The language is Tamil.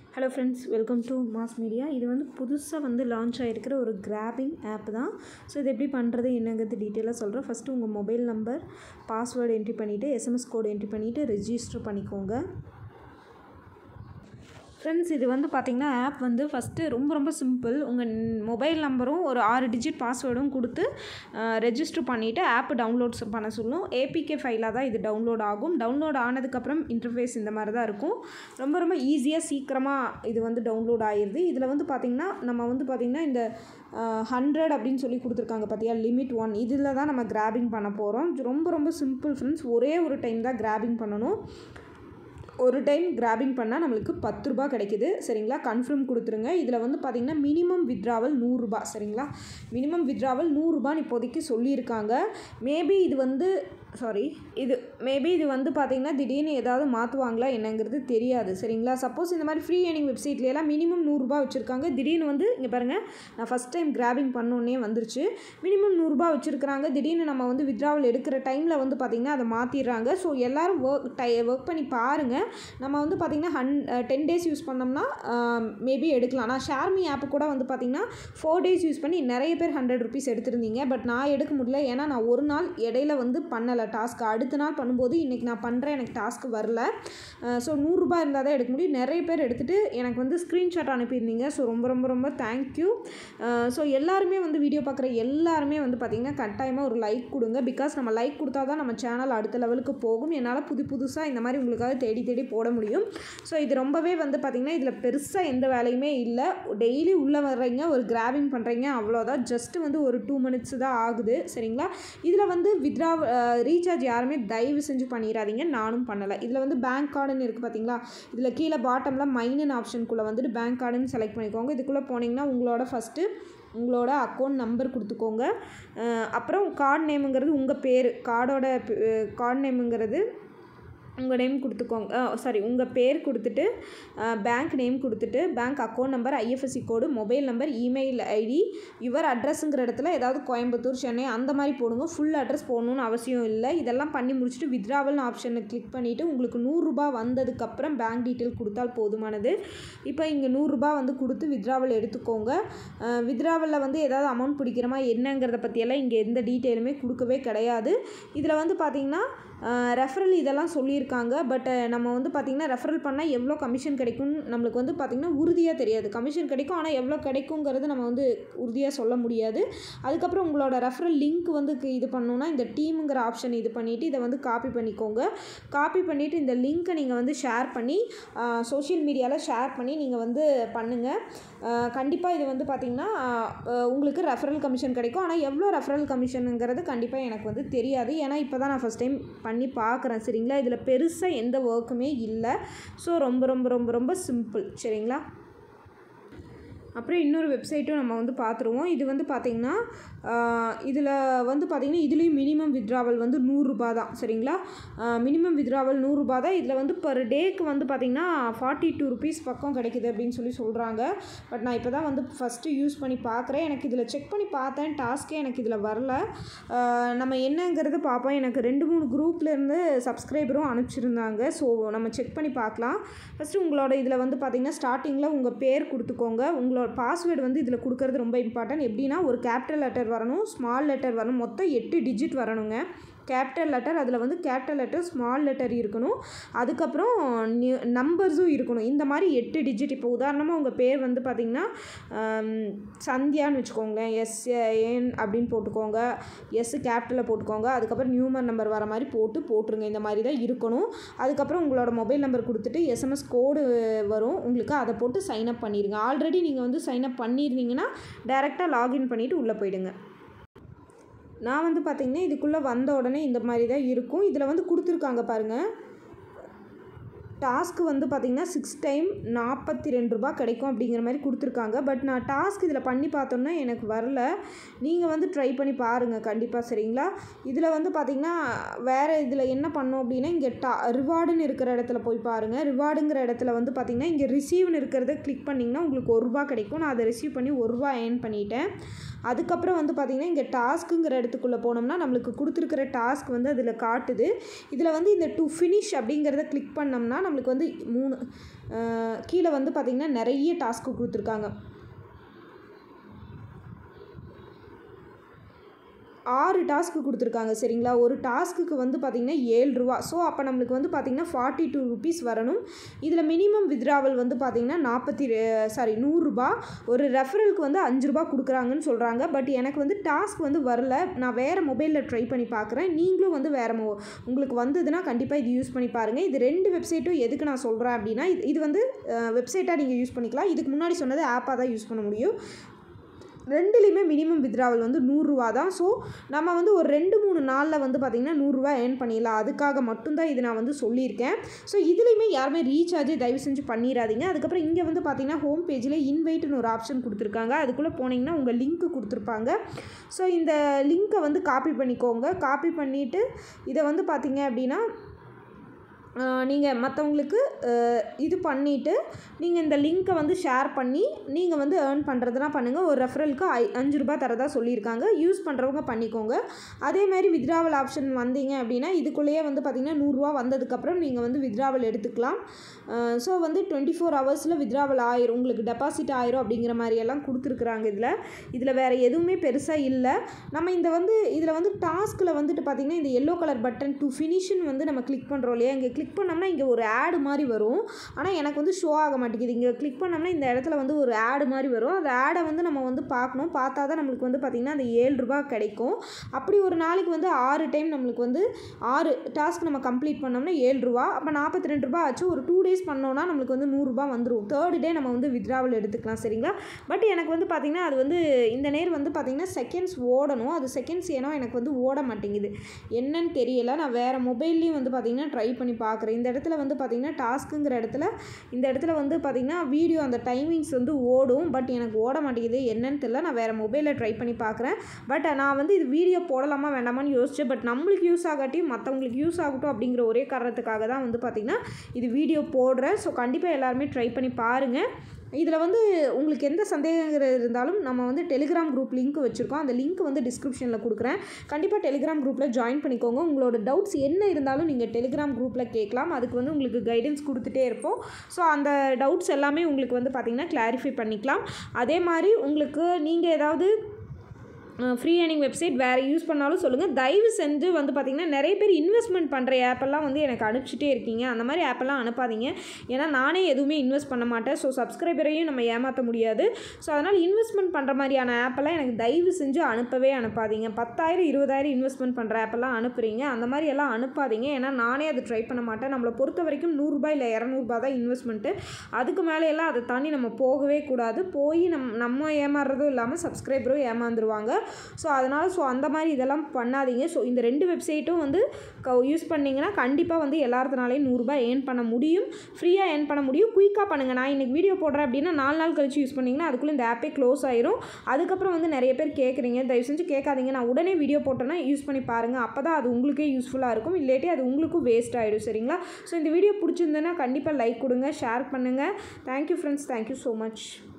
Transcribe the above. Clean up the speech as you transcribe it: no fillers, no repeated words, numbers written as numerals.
Hello friends, welcome to mass media. இது வந்து புதுசாக வந்து லான்ச் ஆகிருக்கிற ஒரு கிராபிங் ஆப் தான். ஸோ இது எப்படி பண்ணுறது என்னங்கிறது டீட்டெயிலாக சொல்கிறேன். ஃபஸ்ட்டு உங்கள் மொபைல் நம்பர், பாஸ்வேர்டு என்ட்ரி பண்ணிவிட்டு எஸ்எம்எஸ் கோடு என்ட்ரி பண்ணிவிட்டு ரெஜிஸ்டர் பண்ணிக்கோங்க. ஃப்ரெண்ட்ஸ், இது வந்து பார்த்திங்கன்னா ஆப் வந்து ஃபஸ்ட்டு ரொம்ப சிம்பிள். உங்கள் மொபைல் நம்பரும் ஒரு 6 டிஜிட் பாஸ்வேர்டும் கொடுத்து ரெஜிஸ்டர் பண்ணிவிட்டு ஆப் டவுன்லோட்ஸ் பண்ண சொல்லும். ஏபிகே ஃபைலாக தான் இது டவுன்லோட் ஆகும். டவுன்லோட் ஆனதுக்கப்புறம் இன்டர்ஃபேஸ் இந்த மாதிரி தான் இருக்கும். ரொம்ப ஈஸியாக சீக்கிரமாக இது வந்து டவுன்லோட் ஆகிடுது. இதில் வந்து பார்த்திங்கன்னா நம்ம வந்து பார்த்திங்கன்னா இந்த 100 அப்படின்னு சொல்லி கொடுத்துருக்காங்க பார்த்தியா, லிமிட் 1. இதில் தான் நம்ம கிராபிங் பண்ண போகிறோம். ரொம்ப சிம்பிள் ஃப்ரெண்ட்ஸ். ஒரே ஒரு டைம் தான் கிராபிங் பண்ணணும். ஒரு டைம் கிராபிங் பண்ணால் நம்மளுக்கு 10 ரூபா கிடைக்குது. சரிங்களா, கன்ஃபார்ம் கொடுத்துருங்க. இதில் வந்து பார்த்திங்கன்னா மினிமம் வித்ட்ராவல் 100 ரூபா. சரிங்களா, மினிமம் வித்ட்ராவல் 100 ரூபான்னு இப்போதைக்கு சொல்லியிருக்காங்க. மேபி இது வந்து பார்த்திங்கன்னா திடீர்னு ஏதாவது மாற்றுவாங்களா என்னங்கிறது தெரியாது. சரிங்களா, சப்போஸ் இந்த மாதிரி ஃப்ரீ ஏர்னிங் வெப்சைட்லாம் மினிமம் 100 ரூபா வச்சுருக்காங்க. திடீர்னு வந்து இங்கே பாருங்கள், நான் ஃபஸ்ட் டைம் கிராபிங் பண்ணோன்னே வந்துருச்சு. மினிமம் 100 ரூபா வச்சுருக்காங்க. திடீர்னு நம்ம வந்து வித்ட்ராவல் எடுக்கிற டைமில் வந்து பார்த்திங்கன்னா அதை மாற்றிடுறாங்க. ஸோ எல்லோரும் ஒர்க் பண்ணி பாருங்கள். நம்ம வந்து பார்த்திங்கன்னா 10 டேஸ் யூஸ் பண்ணோம்னா மேபி எடுக்கலாம். நான் ஷேர்மி ஆப்பு கூட வந்து பார்த்திங்கன்னா 4 டேஸ் யூஸ் பண்ணி நிறைய பேர் 100 ருபீஸ் எடுத்திருந்தீங்க. பட் நான் எடுக்க முடியல. ஏன்னா நான் ஒரு நாள் இடையில வந்து பண்ணலை டாஸ்க்கு. அடுத்த நாள் பண்ணும்போது இன்றைக்கி நான் பண்ணுறேன், எனக்கு டாஸ்க்கு வரல. ஸோ 100 ரூபா இருந்தால் தான் எடுக்க முடியும். நிறைய பேர் எடுத்துகிட்டு எனக்கு வந்து ஸ்க்ரீன்ஷாட் அனுப்பியிருந்தீங்க. ஸோ ரொம்ப தேங்க்யூ. ஸோ எல்லாருமே வந்து வீடியோ பார்க்குற எல்லாருமே வந்து பார்த்திங்கன்னா கட்டாயமாக ஒரு லைக் கொடுங்க. பிகாஸ் நம்ம லைக் கொடுத்தா தான் நம்ம சேனல் அடுத்த லெவலுக்கு போகும். என்னால் புதுசாக இந்த மாதிரி உங்களுக்காக தேடி போட முடியும். ஸோ இது ரொம்பவே வந்து பார்த்திங்கன்னா இதில் பெருசாக எந்த வேலையுமே இல்லை. டெய்லி உள்ளே வர்றீங்க, ஒரு கிராபிங் பண்ணுறீங்க, அவ்வளோதான். ஜஸ்ட்டு வந்து ஒரு 2 மினிட்ஸ் தான் ஆகுது. சரிங்களா, இதில் வந்து ரீசார்ஜ் யாருமே தயவு செஞ்சு பண்ணிடாதீங்க. நானும் பண்ணலை. இதில் வந்து பேங்க் கார்டுன்னு இருக்குது பார்த்தீங்களா, இதில் கீழே பாட்டமில் மைனுன்னு ஆப்ஷனுக்குள்ளே வந்துட்டு பேங்க் கார்டுன்னு செலக்ட் பண்ணிக்கோங்க. இதுக்குள்ளே போனீங்கன்னா உங்களோட அக்கௌண்ட் நம்பர் கொடுத்துக்கோங்க. அப்புறம் கார்டு நேமுங்கிறது உங்கள் பேர், கார்டு நேமுங்கிறது உங்கள் நேம் கொடுத்துக்கோங்க. உங்கள் பேர் கொடுத்துட்டு பேங்க் நேம் கொடுத்துட்டு bank account number, IFSC code, mobile number, email ID, your அட்ரஸுங்கிற இடத்துல ஏதாவது கோயம்புத்தூர், சென்னை அந்த மாதிரி போடுங்க. ஃபுல் அட்ரஸ் போடணுன்னு அவசியம் இல்லை. இதெல்லாம் பண்ணி முடிச்சுட்டு வித்ட்ராவல் ஆப்ஷனை கிளிக் பண்ணிவிட்டு உங்களுக்கு 100 ரூபா வந்ததுக்கப்புறம் பேங்க் டீட்டெயில் கொடுத்தால் போதுமானது. இப்போ இங்கே 100 ரூபா வந்து கொடுத்து வித்ட்ராவல் எடுத்துக்கோங்க. வித்ட்ராவலில் வந்து ஏதாவது அமௌண்ட் பிடிக்கிறமா என்னங்கிறத பற்றியெல்லாம் இங்கே எந்த டீட்டெயிலுமே கொடுக்கவே கிடையாது. இதில் வந்து பார்த்திங்கன்னா ரெஃபரல் இதெல்லாம் சொல்லியிருக்காங்க. பட் நம்ம வந்து பார்த்திங்கன்னா ரெஃபரல் பண்ணால் எவ்வளோ கமிஷன் கிடைக்கும்னு நம்மளுக்கு வந்து பார்த்திங்கன்னா உறுதியாக தெரியாது. கமிஷன் கிடைக்கும், ஆனால் எவ்வளோ கிடைக்குங்கிறது நம்ம வந்து உறுதியாக சொல்ல முடியாது. அதுக்கப்புறம் உங்களோட ரெஃபரல் லிங்க் வந்து இது பண்ணணுன்னா இந்த டீமுங்கிற ஆப்ஷன் இது பண்ணிவிட்டு இதை வந்து காப்பி பண்ணிக்கோங்க. காப்பி பண்ணிவிட்டு இந்த லிங்க்கை நீங்கள் வந்து ஷேர் பண்ணி சோஷியல் மீடியாவில் ஷேர் பண்ணி நீங்கள் வந்து பண்ணுங்கள். கண்டிப்பாக இது வந்து பார்த்திங்கன்னா உங்களுக்கு ரெஃபரல் கமிஷன் கிடைக்கும். ஆனால் எவ்வளோ ரெஃபரல் கமிஷனுங்கிறது கண்டிப்பாக எனக்கு வந்து தெரியாது. ஏன்னா இப்போ தான் நான் ஃபஸ்ட் டைம் பண்ணி பார்க்குறேன். சரிங்களா, இதில் பெருசாக எந்த ஒர்க்குமே இல்லை. ஸோ ரொம்ப சிம்பிள். சரிங்களா, அப்புறம் இன்னொரு வெப்சைட்டும் நம்ம வந்து பார்த்துருவோம். இது வந்து பார்த்திங்கன்னா இதில் வந்து பார்த்திங்கன்னா இதுலேயும் மினிமம் வித்ட்ராவல் வந்து 100 ரூபா தான். சரிங்களா, மினிமம் வித்ட்ராவல் 100 ரூபா தான். இதில் வந்து பர் டேக்கு வந்து பார்த்திங்கன்னா 42 ருபீஸ் பக்கம் கிடைக்குது அப்படின்னு சொல்கிறாங்க. பட் நான் இப்போ தான் வந்து ஃபஸ்ட்டு யூஸ் பண்ணி பார்க்குறேன். எனக்கு இதில் செக் பண்ணி பார்த்தேன், டாஸ்க்கே எனக்கு இதில் வரல. நம்ம என்னங்கிறது பார்ப்போம். எனக்கு 2-3 குரூப்லேருந்து சப்ஸ்கிரைபரும் அனுப்பிச்சிருந்தாங்க. ஸோ நம்ம செக் பண்ணி பார்க்கலாம். ஃபஸ்ட்டு உங்களோட இதில் வந்து பார்த்திங்கன்னா ஸ்டார்டிங்கில் உங்கள் பேர் கொடுத்துக்கோங்க. உங்களோட பாஸ்வேர்டு வந்து இதில் கொடுக்கறது ரொம்ப இம்பார்ட்டன்ட். எப்படின்னா ஒரு கேபிட்டல் லெட்டர் வரணும், ஸ்மால் லெட்டர் வரணும், மொத்தம் 8 டிஜிட் வரணுங்க. கேபிட்டல் லெட்டர், அதில் வந்து கேபிட்டல் லெட்டர், ஸ்மால் லெட்டர் இருக்கணும். அதுக்கப்புறம் நம்பர்ஸும் இருக்கணும். இந்த மாதிரி 8 டிஜிட். இப்போ உதாரணமாக உங்கள் பேர் வந்து பார்த்திங்கன்னா சந்தியான்னு வச்சுக்கோங்களேன். SN அப்படின்னு போட்டுக்கோங்க. கேபிட்டலில் போட்டுக்கோங்க. அதுக்கப்புறம் நியூமர் நம்பர் வர மாதிரி போட்டுருங்க. இந்த மாதிரி தான் இருக்கணும். அதுக்கப்புறம் உங்களோட மொபைல் நம்பர் கொடுத்துட்டு SMS கோடு வரும் உங்களுக்கு, அதை போட்டு சைன்அப் பண்ணிடுங்க. ஆல்ரெடி நீங்கள் வந்து சைன்அப் பண்ணியிருந்தீங்கன்னா டைரெக்டாக லாகின் பண்ணிவிட்டு உள்ளே போயிடுங்க. நான் வந்து பார்த்திங்கன்னா இதுக்குள்ளே வந்த உடனே இந்த மாதிரி தான் இருக்கும். இதில் வந்து கொடுத்துருக்காங்க பாருங்கள், டாஸ்க்கு வந்து பார்த்திங்கன்னா 6 டைம் 42 ரூபா கிடைக்கும் அப்படிங்கிற மாதிரி கொடுத்துருக்காங்க. பட் நான் டாஸ்க் இதில் பண்ணி பார்த்தோன்னா எனக்கு வரல. நீங்கள் வந்து ட்ரை பண்ணி பாருங்கள் கண்டிப்பாக. சரிங்களா, இதில் வந்து பார்த்திங்கன்னா வேறு இதில் என்ன பண்ணோம் அப்படின்னா இங்கே ரிவார்டுன்னு இருக்கிற இடத்துல போய் பாருங்கள். ரிவார்டுங்கிற இடத்துல வந்து பார்த்திங்கன்னா இங்கே ரிசீவ்னு இருக்கிறத கிளிக் பண்ணிங்கன்னா உங்களுக்கு 1 ரூபா கிடைக்கும். நான் அதை ரிசீவ் பண்ணி 1 ரூபா ஏர்ன் பண்ணிட்டேன். அதுக்கப்புறம் வந்து பார்த்திங்கன்னா இங்கே டாஸ்க்குங்கிற இடத்துக்குள்ளே போனோம்னா நம்மளுக்கு கொடுத்துருக்கிற டாஸ்க் வந்து அதில் காட்டுது. இதில் வந்து இந்த டு ஃபினிஷ் அப்படிங்கிறத கிளிக் பண்ணோம்னா நம்மளுக்கு வந்து 3 கீழே வந்து பார்த்திங்கன்னா நிறைய டாஸ்க்கு கொடுத்துருக்காங்க. 6 டாஸ்க்கு கொடுத்துருக்காங்க சரிங்களா. ஒரு டாஸ்க்குக்கு வந்து பார்த்திங்கன்னா ₹7. ஸோ அப்போ நம்மளுக்கு வந்து பார்த்திங்கன்னா ₹42 வரணும். இதில் மினிமம் வித்ராவல் வந்து பார்த்திங்கன்னா ₹100. ஒரு ரெஃபரலுக்கு வந்து ₹5 கொடுக்குறாங்கன்னு சொல்கிறாங்க. பட் எனக்கு வந்து டாஸ்க் வந்து வரல. நான் வேறு மொபைலில் ட்ரை பண்ணி பார்க்குறேன். நீங்களும் வந்து வேறு உங்களுக்கு வந்ததுன்னா கண்டிப்பாக இது யூஸ் பண்ணி பாருங்கள். இது 2 வெப்சைட்டும் எதுக்கு நான் சொல்கிறேன் அப்படின்னா இது வந்து வெப்சைட்டாக நீங்கள் யூஸ் பண்ணிக்கலாம். இதுக்கு முன்னாடி சொன்னது ஆப்பாக தான் யூஸ் பண்ண முடியும். 2லேயுமே மினிமம் வித்ராவல் வந்து ₹100 தான். ஸோ நம்ம வந்து ஒரு 2-3 நாளில் வந்து பார்த்திங்கன்னா ₹100 ஏர்ன் பண்ணிடலாம். அதுக்காக மட்டும்தான் இது நான் வந்து சொல்லியிருக்கேன். ஸோ இதுலேயுமே யாருமே ரீசார்ஜே தயவு செஞ்சு பண்ணிடாதீங்க. அதுக்கப்புறம் இங்கே வந்து பார்த்திங்கன்னா ஹோம் பேஜில் இன்வைட்டுன்னு ஒரு ஆப்ஷன் கொடுத்துருக்காங்க. அதுக்குள்ளே போனீங்கன்னா உங்கள் லிங்க்கு கொடுத்துருப்பாங்க. ஸோ இந்த லிங்க்கை வந்து காப்பி பண்ணிக்கோங்க. காப்பி பண்ணிவிட்டு இதை வந்து பார்த்திங்க அப்படின்னா நீங்கள் மற்றவங்களுக்கு இது பண்ணிவிட்டு நீங்கள் இந்த லிங்க்கை வந்து ஷேர் பண்ணி நீங்கள் வந்து ஏர்ன் பண்ணுறதுனா பண்ணுங்கள். ஒரு ரெஃபரலுக்கு ₹5 தரதா சொல்லியிருக்காங்க. யூஸ் பண்ணுறவங்க பண்ணிக்கோங்க. அதேமாதிரி வித்ராவல் ஆப்ஷன் வந்தீங்க அப்படின்னா இதுக்குள்ளேயே வந்து பார்த்திங்கன்னா ₹100 வந்ததுக்கப்புறம் நீங்கள் வந்து வித்ராவல் எடுத்துக்கலாம். ஸோ வந்து 24 ஹவர்ஸில் வித்ராவல் ஆயிரும், உங்களுக்கு டெபாசிட் ஆயிரும் அப்படிங்கிற மாதிரியெல்லாம் கொடுத்துருக்குறாங்க. இதில் வேறு எதுவுமே பெருசாக இல்லை. நம்ம இதில் வந்து டாஸ்கில் வந்துட்டு பார்த்திங்கன்னா இந்த எல்லோ கலர் பட்டன் டு ஃபினிஷ்னு வந்து நம்ம கிளிக் பண்ணுறோம் இல்லையா. இங்கே கிளிக் பண்ணோம்னா இங்கே ஒரு ஆடு மாதிரி வரும். ஆனால் எனக்கு வந்து ஷோ ஆக மாட்டேங்குது. இங்கே கிளிக் பண்ணோம்னா இந்த இடத்துல வந்து ஒரு ஆடு மாதிரி வரும். அந்த ஆடை வந்து நம்ம வந்து பார்க்கணும். பார்த்தா தான் நம்மளுக்கு வந்து பார்த்திங்கன்னா அந்த ₹7 கிடைக்கும். அப்படி ஒரு நாளைக்கு வந்து 6 டைம் நம்மளுக்கு வந்து 6 டாஸ்க் நம்ம கம்ப்ளீட் பண்ணோம்னா ₹7. அப்போ ₹42 ஆச்சு. ஒரு 2 டேஸ் பண்ணோன்னா நம்மளுக்கு வந்து ₹100 வந்துடும். 3rd டே நம்ம வந்து வித்ராவல் எடுத்துக்கலாம் சரிங்களா. பட் எனக்கு வந்து பார்த்திங்கன்னா அது வந்து இந்த நேரம் வந்து பார்த்திங்கன்னா செகண்ட்ஸ் ஓடணும். அது செகண்ட்ஸ் ஏன்னா எனக்கு வந்து ஓட மாட்டேங்குது, என்னன்னு தெரியல. நான் வேறு மொபைல்லையும் வந்து பார்த்திங்கன்னா ட்ரை பண்ணி பார்க்குறேன். இந்த இடத்துல வந்து பார்த்திங்கன்னா டாஸ்க்குங்கிற இடத்துல இந்த இடத்துல வந்து பார்த்திங்கன்னா வீடியோ அந்த டைமிங்ஸ் வந்து ஓடும். பட் எனக்கு ஓட மாட்டேங்குது, என்னன்னு தெரியல. நான் வேறு மொபைலில் ட்ரை பண்ணி பார்க்குறேன். பட் நான் வந்து இது வீடியோ போடலாமா வேண்டாமான்னு யோசிச்சேன். பட் நம்மளுக்கு யூஸ் ஆகாட்டியும் மற்றவங்களுக்கு யூஸ் ஆகட்டும் அப்படிங்கிற ஒரே காரணத்துக்காக தான் வந்து பார்த்திங்கன்னா இது வீடியோ போடுறேன். ஸோ கண்டிப்பாக எல்லாருமே ட்ரை பண்ணி பாருங்கள். இதில் வந்து உங்களுக்கு எந்த சந்தேகங்கள் இருந்தாலும் நம்ம வந்து டெலிகிராம் குரூப் லிங்க் வச்சுருக்கோம். அந்த லிங்க் வந்து டிஸ்கிரிப்ஷனில் கொடுக்குறேன். கண்டிப்பாக டெலிகிராம் குரூப்பில் ஜாயின் பண்ணிக்கோங்க. உங்களோட டவுட்ஸ் என்ன இருந்தாலும் நீங்கள் டெலிகிராம் குரூப்பில் கேட்கலாம். அதுக்கு வந்து உங்களுக்கு கைடன்ஸ் கொடுத்துட்டே இருப்போம். ஸோ அந்த டவுட்ஸ் எல்லாமே உங்களுக்கு வந்து பார்த்திங்கன்னா கிளாரிஃபை பண்ணிக்கலாம். அதே மாதிரி உங்களுக்கு நீங்கள் ஏதாவது ஃப்ரீ ஏர்னிங் வெப்சைட் வேறு யூஸ் பண்ணாலும் சொல்லுங்கள். தயவு செஞ்சு வந்து பார்த்திங்கன்னா நிறைய பேர் இன்வெஸ்ட்மெண்ட் பண்ணுற ஆப்பெல்லாம் வந்து எனக்கு அனுப்பிச்சிட்டே இருக்கீங்க. அந்த மாதிரி ஆப்பெல்லாம் அனுப்பாதீங்க. ஏன்னா நானே எதுவுமே இன்வெஸ்ட் பண்ண மாட்டேன். ஸோ சப்ஸ்கிரைபரையும் நம்ம ஏமாற்ற முடியாது. ஸோ அதனால் இன்வெஸ்ட்மெண்ட் பண்ணுற மாதிரியான ஆப்பெல்லாம் எனக்கு தயவு செஞ்சு அனுப்பாதீங்க. 10,000 20,000 இன்வெஸ்ட்மெண்ட் பண்ணுற ஆப்பெல்லாம் அனுப்புகிறீங்க. அந்த மாதிரி எல்லாம் அனுப்பாதீங்க. ஏன்னா நானே அது ட்ரை பண்ண மாட்டேன். நம்மளை பொறுத்த வரைக்கும் ₹100 இல்லை ₹200 தான் இன்வெஸ்ட்மெண்ட்டு. அதுக்கு மேலே எல்லாம் அதை தாண்டி நம்ம போகவே கூடாது. போய் நம்ம ஏமாறுறதும் இல்லாமல் சப்ஸ்கிரைபரும் ஏமாந்துருவாங்க. ஸோ அதனால் அந்த மாதிரி இதெல்லாம் பண்ணாதீங்க. ஸோ இந்த 2 வெப்சைட்டும் வந்து யூஸ் பண்ணிங்கன்னா கண்டிப்பாக வந்து எல்லாத்தினாலையும் ₹100 ஏர்ன் பண்ண முடியும். ஃப்ரீயாக ஏர்ன் பண்ண முடியும். குயிக்காக பண்ணுங்கள். நான் இன்றைக்கி வீடியோ போடுறேன் அப்படின்னா 4 நாள் கழிச்சு யூஸ் பண்ணிங்கன்னா அதுக்குள்ளே இந்த ஆப்பே க்ளோஸ் ஆயிரும். அதுக்கப்புறம் வந்து நிறைய பேர் கேட்குறீங்க. தயவு செஞ்சு கேட்காதீங்க. நான் உடனே வீடியோ போட்டேன்னா யூஸ் பண்ணி பாருங்கள். அப்போ தான் அது உங்களுக்கே யூஸ்ஃபுல்லாக இருக்கும். இல்லாட்டி அது உங்களுக்கும் வேஸ்ட் ஆகிடும் சரிங்களா. ஸோ இந்த வீடியோ பிடிச்சிருந்ததுன்னா கண்டிப்பாக லைக் கொடுங்க, ஷேர் பண்ணுங்கள். Thank you friends. Thank you so much.